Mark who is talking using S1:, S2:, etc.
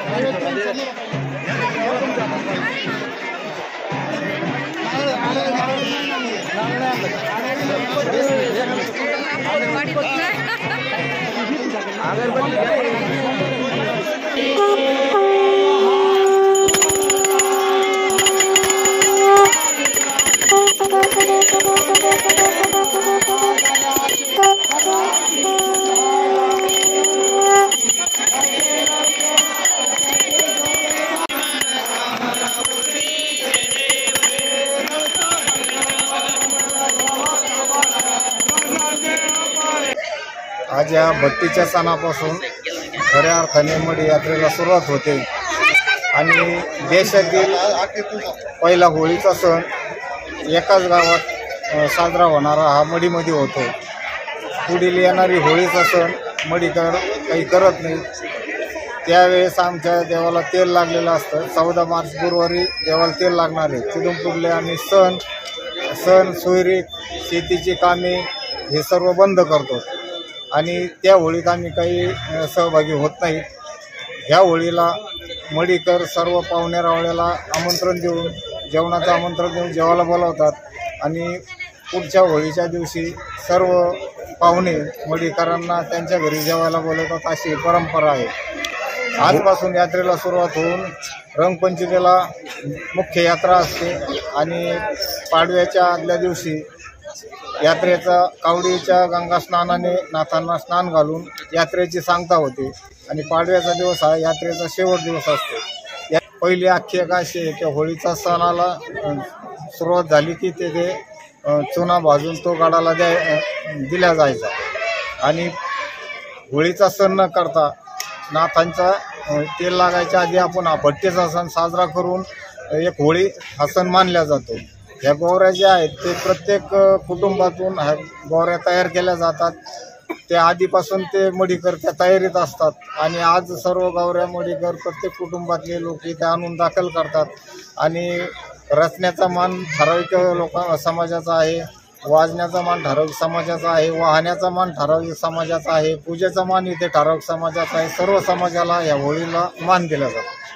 S1: आज या भट्टीच्या सणापासून खऱ्या अर्थाने मढी यात्रेला सुरुवात होते आणि देशातील पहिला होळीचा सण एकाच गावात साजरा होणारा हा मढीमध्ये होतो। पुढील येणारी होळीचा सण मढीकर काही करत नाही। त्यावेळेस आमच्या देवाला तेल लागलेलं असतं। 14 मार्च गुरुवारी देवाला तेल लागणार आहे। तिथून पुढले आम्ही सण सोयरी शेतीची कामे हे सर्व बंद करतो आणि त्या होळीत आम्ही काही सहभागी होत नाही। ह्या होळीला मढीकर सर्व पाहुण्या रावळ्याला आमंत्रण देऊन जेवणाचं आमंत्रण देऊन जेवायला बोलावतात आणि पुढच्या होळीच्या दिवशी सर्व पाहुणे मढीकरांना त्यांच्या घरी जेवायला बोलवतात, अशी परंपरा आहे। आजपासून यात्रेला सुरुवात होऊन रंगपंचमीला मुख्य यात्रा असते आणि पाडव्याच्या आदल्या दिवशी यात्रेचा कावडीच्या गंगा स्नानाने नाथांना स्नान घालून यात्रेची सांगता होते आणि पाडव्याचा दिवस हा यात्रेचा शेवट दिवस असतो। या पहिली आख्यायिका अशी आहे की होळीचा सणाला सुरुवात झाली की ते चुना भाजून तो गडाला दिला जायचा आणि होळीचा सण न करता नाथांचा तेल लागायच्या आधी आपण हा भट्टीचा सण साजरा करून एक होळी हा सण मानला जातो। ह्या गोवऱ्या ज्या आहेत ते प्रत्येक कुटुंबातून ह्या गोवऱ्या तयार केल्या जातात। त्या आधीपासून ते मढीकर त्या तयारीत असतात आणि आज सर्व गोवऱ्या मढीकर प्रत्येक कुटुंबातले लोक इथे आणून दाखल करतात आणि रचण्याचा मान ठराविक समाजाचा आहे, वाजण्याचा मान ठराविक समाजाचा आहे, वाहण्याचा मान ठराविक समाजाचा आहे, पूजेचा मान इथे ठराविक समाजाचा आहे। सर्व समाजाला या होळीला मान दिला जातो।